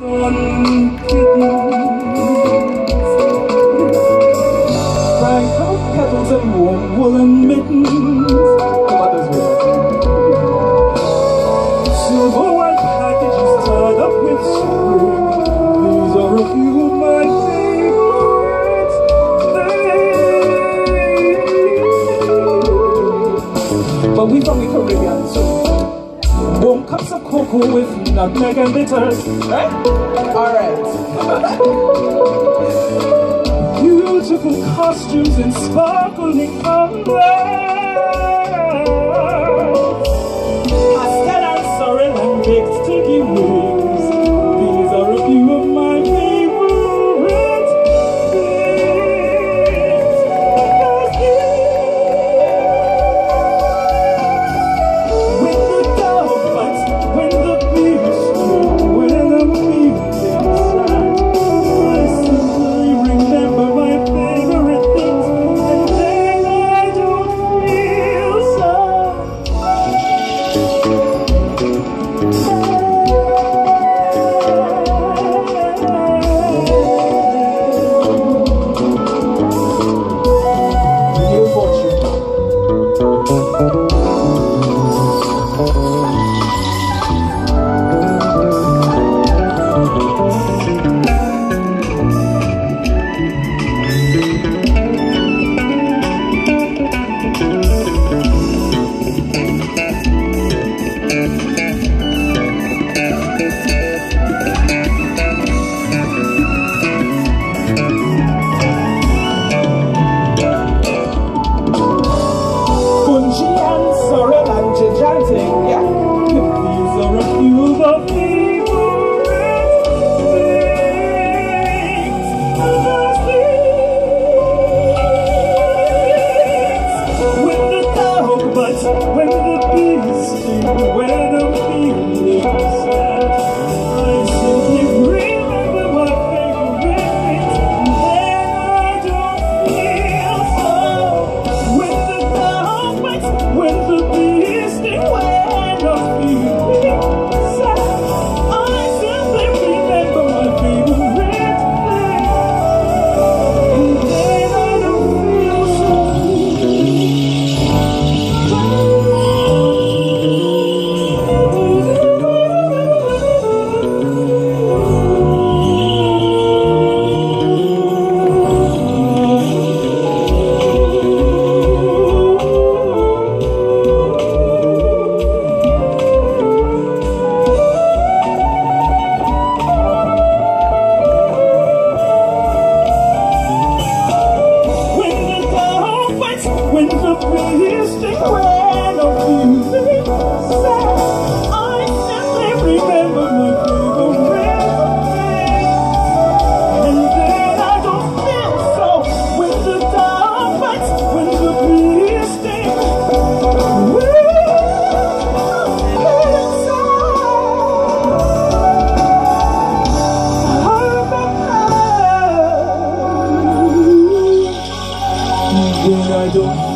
Frank kettles and warm woolen mittens. Silver white packages tied up with string. These are a few of my favorite things. But we from the Caribbean, so warm cups of cocoa with nutmeg and bitters. Right? Alright. Beautiful costumes and sparkling colors. Pastel and sorrel and baked sticky wings. These are a few of my favorite things. When the dog bites, when the bees sting, when I'm feeling sad, I simply remember my favorite things, and then I don't feel sad. New fortune. Bunji and sorrel and gigantic, yeah. These are a few of the favorite things. When the dog bites, when the bees sting, when I'm feeling sad, I simply remember my favorite things, and then I don't feel so. When the dog bites, when the bees sting, when I'm feeling sad, I simply remember my favorite thing, and then I don't feel so. When the dog bites, when the bees sting, when I'm feeling sad, I simply remember my favorite thing, and then I don't feel so. When the dog bites, when the bees sting, when I'm feeling sad, I remember. Then I don't